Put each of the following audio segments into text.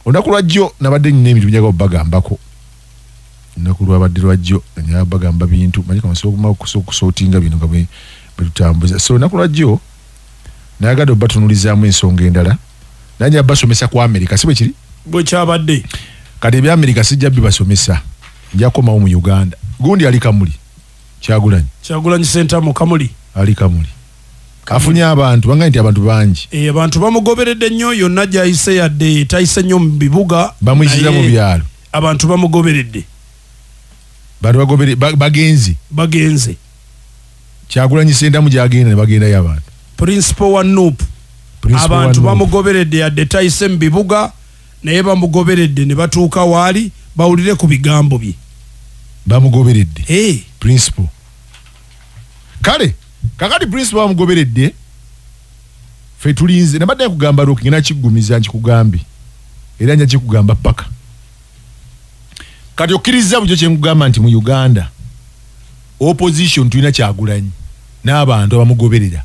Olunaku lwajjo nabadde nnina ebintu byenjagala obbagambako. Olunaku lwabadde lwajjo njagala obbagamba bintu manyi kamasobola okusootinga bino nga bwe tutambuza. So olunaku lwajjo nayagadde obbatunuulizaamu ensonga endala. Nanjye basomesa ku Amerika si bwe kiri? Bwe kyabadde. Kati ebya Amerika sijja bibasomesa. Nja komawo mu Uganda. Gundi ali Kamuli. Kyagulanyi Center mu Kamuli. Ali Kamuli. Afunye abantu banga nti abantu bangi. Abantu bamugoberedde nnyo yonna gy'ayise yadde tayise nnyo mu bibuga. Bamuyisiza mu byalo. Abantu bamugoberedde. Bagenze. Kyagulanyi Center mu gyagenda ne bagendayo abantu. Principal wa Nup. Abantu bamugoberedde yadde tayise mu bibuga naye bamugoberedde ne batuuka waali bawulire ku bigambo bye. Bamugoberedde. Principal. Kale kakati principal bamugoberedde fe tulinze nabadde kugamba Rockie ngena kigumiza nkikugambi era nya kikugamba paka kati okiriza bujjo kye ngugamba nti mu Uganda opposition tulina Kyagulanyi n'abantu abamugoberera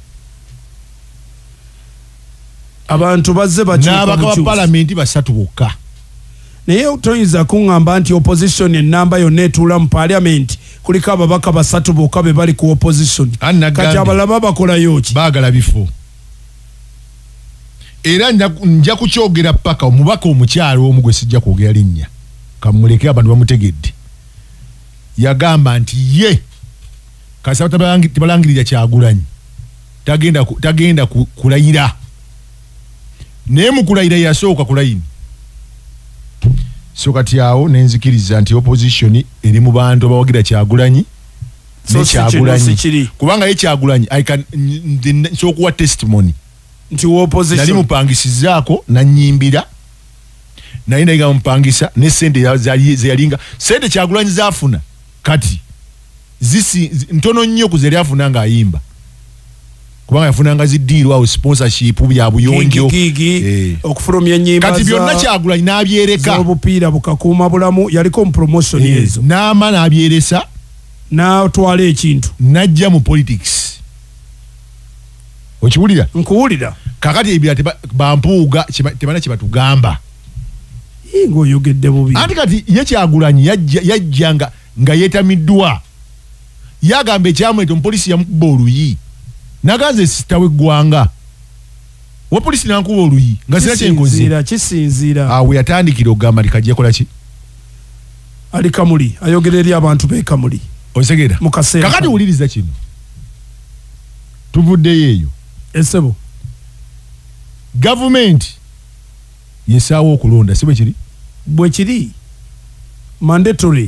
abantu bazze n'abaka parliament basatu bokka naye utoyinza kungamba nti opposition enamba yonna etuula mu parliament kuliko ababaka basatu bokka be bali ku opposition kati abalaba bakolayo ki baagala bifo era nja kukyogera paka omubaka omukyalo omu gwe sijja kwogera linnya kamuleke abantu bamutegedde yagamba nti ye kasaba tabalangirira Kyagulanyi tagenda kulayira naye mu kulayira yasooka kulayini. So kati awo nenzikiriza nti opposition eri mu bantu abawagira Kyagulanyi ne Kyagulanyi kubanga ye Kyagulanyi so kuwa testimony nti opposition nali mupangisizaako na nyimbira naye ndayiga mupangisa ne sente zeyalinga sente Kyagulanyi zaafuna kati ntono nnyo kuzeri afuna nga ayimba kubanga yafunanga zidiirwa au sponsorship bya buyonjo okufulumya ennyimba kati byonna Kyagulanyi n'abyereka obupiira bukakuuma bulamu yaliko mu promotion ezo n'ama n'abyeresa n'atwala ekintu najja mu politics okiwulira nkuwulira kakati ebira bampuuga tebana kye batugamba ng'oyogedde bubi anti kati ye Kyagulanyi yajja nga yeetamiddwa yagamba ekyamweta omupolisi yamukuba oluyi naganze sitawe Ggwanga wa polisi nankuba oluyi nga sira kyenkozi kisinziira awe yatandikira okugamba likajja kola ki ali Kamuli ayogera eri abantu be Kamuli osegeera kakati wuliriza kino tuvuddeyo eyo esebo government yesaawo okulonda si bwe kiri bwe kiri mandatory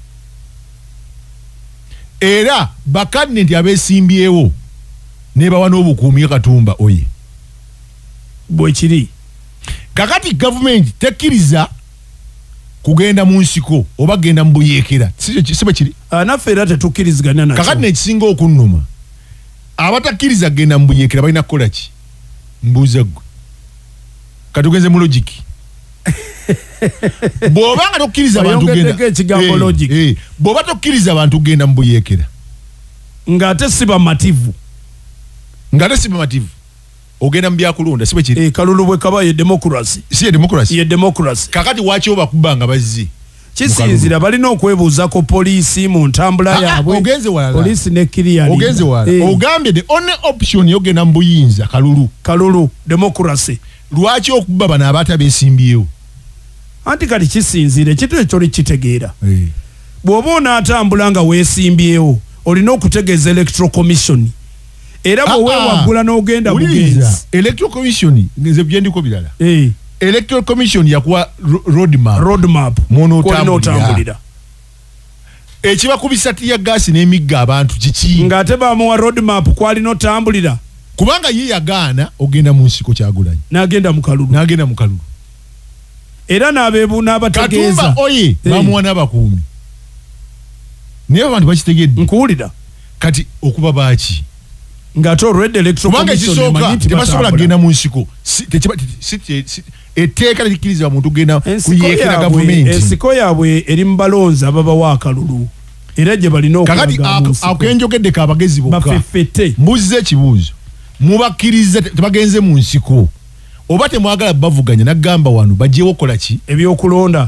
era bakadineti abeesimbyewo nebawa n'obukuumi Katumba oye bwe kiri kakati government tekkiriza kugenda mu nsiko oba genda mu buyeekera si bwe kiri naffe era tetukkiriziganya nakyo kakati nekisinga okunnuma abatakkiriza kugenda mu buyeekera balina kukola ki mbuuza ggwe katugenze mu logic bw'obanga tokkiriza abantu genda bw'oba tokkiriza abantu kugenda mu buyeekera ng'ate si bamativu ogenda mu byakulonda si bwe kiri kalulu bwe kaba ye democracy si ye democracy kakati waki obakuba nga bazze kisinzira balina okwebuuzako poliisi mu ntambula yaabwe poliisi ne kiriyali ogenze wala ogambye the only option yogenda mu buyinza kalulu democracy lwaki okuba bano abaata beesimbyewo anti kati kisinzira ekintu ekyo likitegeera bw'oba onaatambula nga weesimbyewo olina okutegeeza electoral commission era bwe weewaggula n'ogenda bugenzi electoral commission nze byendiko birala electoral commission yakuwa roadmap mw'onootambulira ekibakubisa tiya gaasi n'emigga abantu kiki ng'ate bamuwa roadmap kwalina otambulira kubanga ye yagaana ogenda mu nsiko Kyagulanyi n'agenda mu kalulu era n'abategeeza Katumba oye bamuwa n'abakuumi naye abantu bakitegedde nkuwulira kati okuba baaki ng'ate olwedde electoral commission emanyi nti tebasobola kugenda mu nsiko etteeka likkiriza omuntu kugenda kuyeekera gavumenti ensiko yaabwe eri mu balonzi ababawa akalulu era gye balina kakati akenjogedde kabagezi bokka bafeffete mbuzze ekibuuzo mubakkiriza tebagenze mu nsiko oba temwagala bavuganya nagamba wano bajjewo kola ki ebyokulonda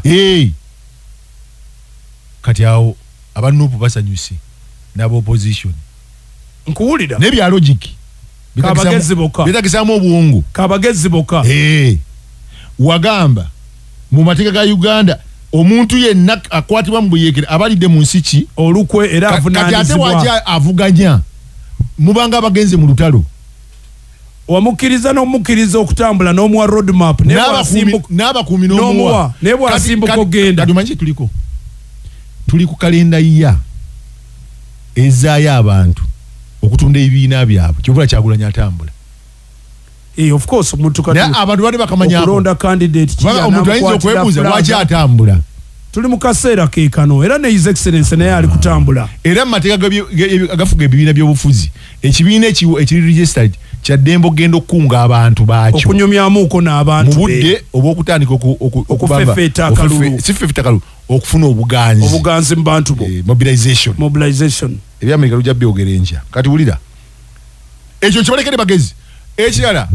kati awo abanupu basanyuse n'aba opposition nkuwulira nebya logic kabagezi boka bitakisamu obuwungu kabagezi boka wagamba mu mateeka ga Uganda omuntu yenna akwatibwa mu buyeekera abalidde mu nsi ki olukwe era avunaanyizibwa kati ate wajja avuganya mubanga abagenze mu lutalo wamukkiriza n'omukkiriza okutambula n'omuwa road map n'abakuumi n'omuwa naye bwasimbuka ogenda kati omanyi tuli ku kalenda ya ezaayo abantu okutunda ebibiina byabwe kyovula Kyagulanyi atambula of course omuntu kati abantu bali bakamanya okulonda candidate omuntu ayinza okwebuuza lwaki atambula tuli mu kaseera keekano era ne his excellence naye ali kutambula era mu mateeka agafuga ebibiina by'obufuzi ekibiina ekiri registered kyaddembe okugenda okukunga abantu baakyo okunyumyamuuko n'abantu mu budde oba okutandika okufefeeta akalulu okufuna obuganzi mu bantu bo mobilization ebyamerika lujja byogera enkya kati wulira ekyo kibalekere bagezi ekirala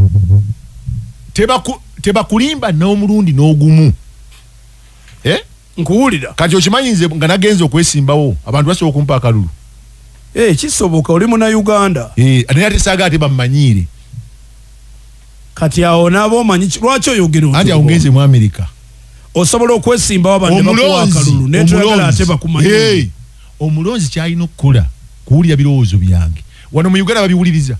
tebakulimba n'omulundi n'ogumu nkuwulira kati okimanyinze nga nagenze okwesimbawo abantu basobola okumpa akalulu kisoboka oli muna Uganda naye ate saaga ate bammanyiire kati awo naaba omanyi lwaki oyogera anti awo ngenze mu Amerika osobola okwesimbawo abantu bakuwa akalulu netwagala ate bakumanyi omulonzi kyalina okukola kuwulira birowoozo byange wano mu Uganda babiwuliriza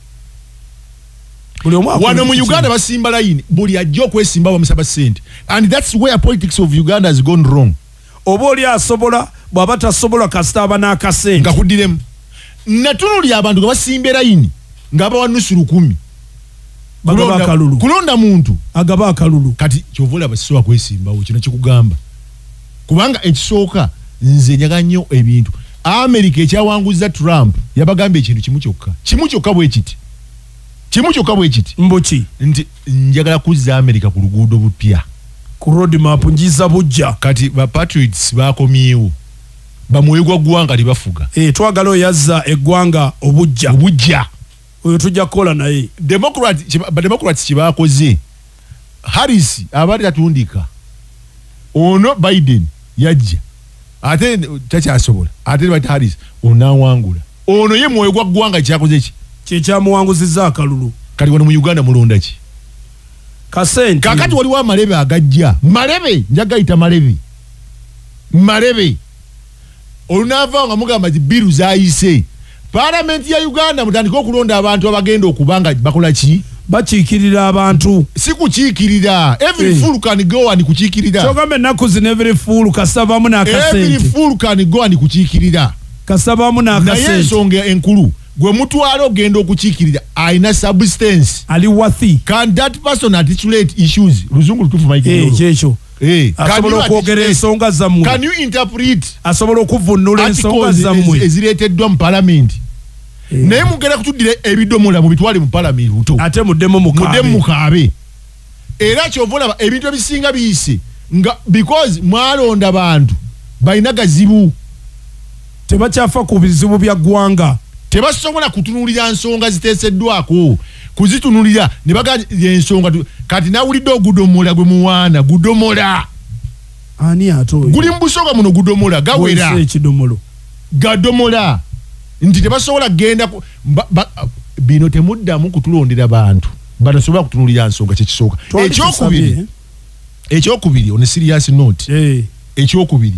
wano mu Uganda basimba layini buli ajja okwesimbawo bamusaba ssente and that's where politics of Uganda has gone wrong oba oli asobola bw'aba tasobola kasita aba n'akasente nga kuddiremu natunulira abantu nga basimba layini ng'abawa nusu 10 bagaba akalulu kulonda muntu agaba akalulu kati kyovola basobola kwesimbawo kino kikugamba kubanga ekisooka nze nyaga nnyo ebintu Amerika ekyawanguza Trump yabagamba ekintu kimu kyokka bwe kiti mbuki nti njagala kuzza Amerika ku luguudo bupya ku road map njiza bujja kati ba patriots bakomyewo bamwoyo gwa ggwanga libafuga twagala oyazza eggwanga obujja oyo tujja kukola naye Democrats kibakoze Harris abali tatundika ono Biden yajja ate takyasobola ate bati Harris onawangula ono ye mwoyo gwa ggwanga kyakoze ki kyekyamuwanguzizza akalulu kati wano mu Uganda mulonda ki kasente kakati waliwo amalebe agajja njagayita malebe olunaava nga mugamba nti biru zayise Parliament ya Uganda mutandika okulonda abantu abagenda okubanga bakola ki bakiikirira abantu si kukiikirira every fool can go and kukiikirira kyogambe ennaku zino every fool kasabamu n'akasente every fool can go and kukiikirira kasabamu n'akasente naye ensonga enkulu gwe mutwala ogenda okukiikirira ayina substance ali wathi can that person articulate issues luzungu lutufu maikiro kyekyo asobola okwogera ensonga zammwe can you interpret asobola okuvvuunula ensonga zammwe ezireeteddwa mu parliament naye mugenda kutuddira ebidomola mu bitwale mu parliament buto ate muddemu mukaabe era kyovolaba ebintu ebisinga biyise nga because mwalonda abantu balina gazibu tebakyafa ku bizibu bya ggwanga tebasobola kutunulira nsonga ziteeseddwako kuzitunulira ne bagamba ensonga kati nawulidde ogudomola gwe muwaana gudomola ani ato guli mu busooka muno gudomola gawera ekidomolo gadomola nti tebasobola genda bino temuddamu kutulondera bantu batasobola kutunulira nsonga kyekisooka ekyokubiri on a serious note ekyokubiri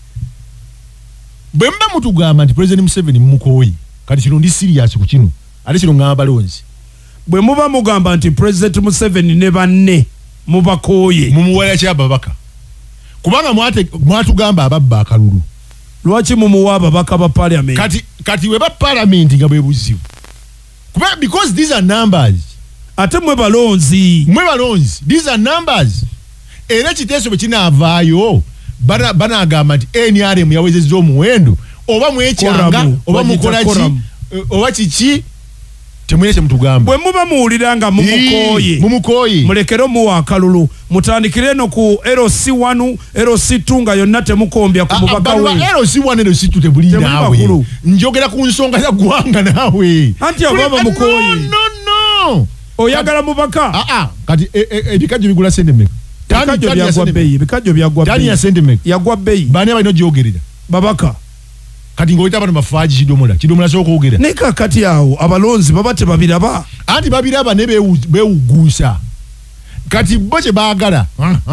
bwe mba mutugamba nti President Museveni mumukoyi kati kino ndi serious ku kino ate kino ngamba balonzi bwe muba mugamba nti President Museveni ne banne mubakooye mumuwaya kyababaka kubanga mwatugamba ababba akalulu lwaki mumuwa ababaka ba parliament kati we ba parliament nga bwe buzibu kubanga because these are numbers ate mwe balonzi these are numbers era kiteeso bwe kinaavaayo banagamba nti NRM yawezezza omuwendo oba mwekyanga oba mukola ki oba kiki temuyese mutugamba bwe muba muwulira nga mumukooye mulekere muwa akalulu mutandikire no ku LC1 LC2 nga yonna temukombya ku mubaka we LC1 LC2 tebuli naawe njogera ku nsonga za ggwanga naawe anti ababa mukooye no oyagala mubaka kati ebikajjo bigula sente mmeka ebikajjo byagwa tani ya sente mmeka yagwa bbeeyi baani abalina ogyogerera babaka kati ng'oyita abantu bafaaji kidomola ky'okwogera naye kakati awo abalonzi baba tebabiraba anti babiraba ne beewuguusa kati bo kye baagala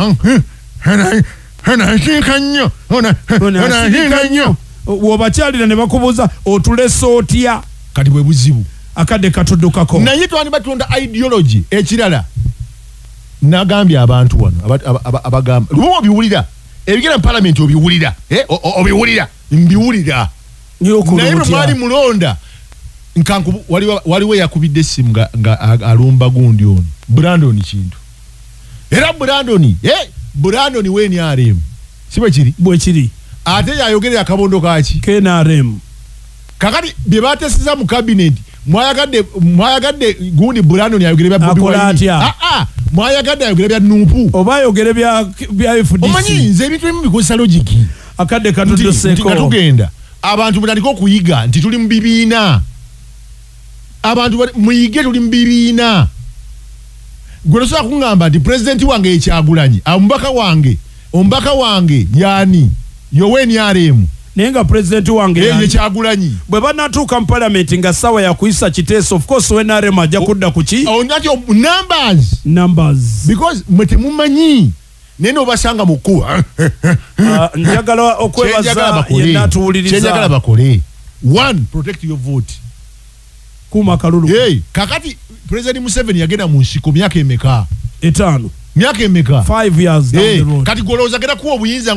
wobakyalira ne bakubuuza otulesa otya kati bwe buzibu akadde katuddukako naye twandi batunda ideology ekirala nagambye abantu wano abagamba lubowa obiwulira ebigenda mu palamenti obiwulira obiwulira mbiwulira naye bwe mwali mulonda nkanku waliwo yakubidde essimu nga alumba gundi ono Brandon kintu era Brandon weni RM si bwe kiri ate yayogerera akabondo kaki KNRM kakati bye batesiza mu cabinet mwayagadde gundi Brandon yayogere bya Bobi mwayagadde ayogere bya Nupu oba ayogere bya FDC omanyi nze ebintu ebimu bikozesa logiki akadde katuduseko nga tugenda abantu mutandika okuyiga nti tuli mu bibiina abantu muyige tuli mu bibiina gwe tosobola kuŋŋamba nti pulezidenti wange yekyagulanye omubaka wange yani yoweni RM naye nga pulezidenti wange yekyagulanye bwe banatuuka mu palamenti nga ssaawa yakuyisa kiteeso of course NRM ajja kudda ku ki numbers because mwe temumanyi naye nobasanga mu kkuba njagala okwebaza yenna atuwuliriza kyenjagala bakole one protect your vote kuuma kalulu kakati President Museveni yagenda mu nsiko myaka emeka 5 myaka emeka 5 years down the road kati golooza genda kuwa obuyinza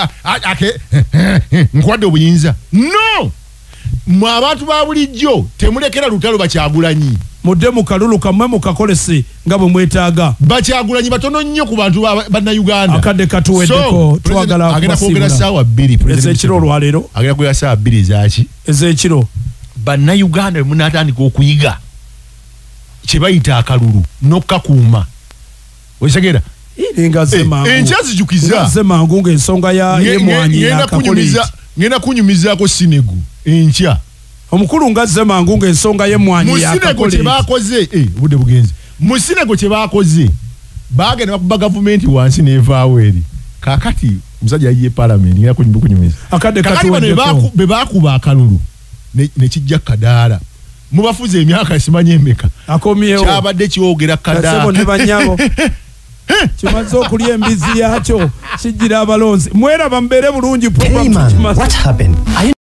nkwadde obuyinza no mwe abantu ba bulijjo temulekera lutalo bakyagulanyi mudde mu kalulu kamwe mukakolese nga bwe mwetaaga bakyagulanyi batono nnyo ku bantu bannayuganda akadde katuweddeko twagala agenda kwogera ssaawa 2 ezekiro olwaleero agenda kwogera ssaawa 2 ezaki ezekiro bannayuganda bwe munaatandika okuyiga kye bayita akalulu n'okkakuuma okitegera enkyazijjukiza mangu ng'ensonga y'emwanyi yakakoleki ngenda kunyumizaako Sinego enkya omukulu ngazze mangu ng'ensonga y'emwanyi yakakoleki kyebakoze budde bugenzi mu Sinego kye baakoze baagenda bakuba gavumenti wansi n'evaawo eri kaakati omusajja yayiye palamenti ngenda kunyumiza kakati bano be baakuba akalulu ne kijja kadaala mubafuze emyaka simanyi emeka akomyewo kyabadde kyogera kadaala ne banyabo kimaze okulya embizi yakyo kijjira abalonzi mweraba mbeere bulungi what happened?